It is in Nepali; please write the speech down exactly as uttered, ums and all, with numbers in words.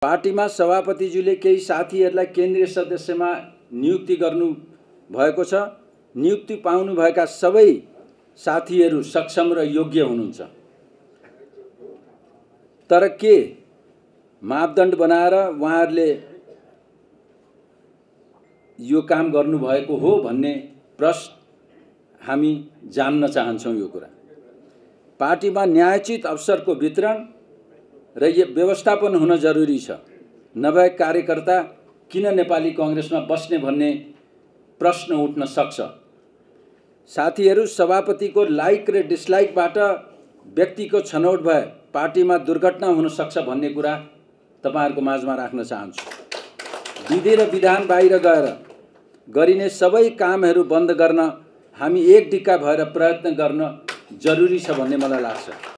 पार्टीमा सभापतिज्यूले केही साथीहरूलाई केन्द्रीय सदस्यमा नियुक्ति गर्नु भएको छ। नियुक्ति पाउनुभएका सबै साथीहरू सक्षम र योग्य हुनुहुन्छ। तर के मापदण्ड बनाएर उहाँहरूले यो काम गर्नुभएको हो भन्ने प्रश्न हामी जान्न चाहन्छौँ। यो कुरा पार्टीमा न्यायोचित अवसरको वितरण र यो व्यवस्थापन हुन जरुरी छ। नभए कार्यकर्ता किन नेपाली कांग्रेसमा बस्ने भन्ने प्रश्न उठ्न सक्छ। साथीहरू, सभापतिको लाइक र डिसलाइकबाट व्यक्तिको छनौट भए पार्टीमा दुर्घटना हुन सक्छ भन्ने कुरा तपाईहरुको माझमा राख्न चाहन्छु। विधि र विधान बाहिर गएर गरिने सबै कामहरू बन्द गर्न हामी एक डिक्का भएर प्रयत्न गर्न जरुरी छ भन्ने मलाई लाग्छ।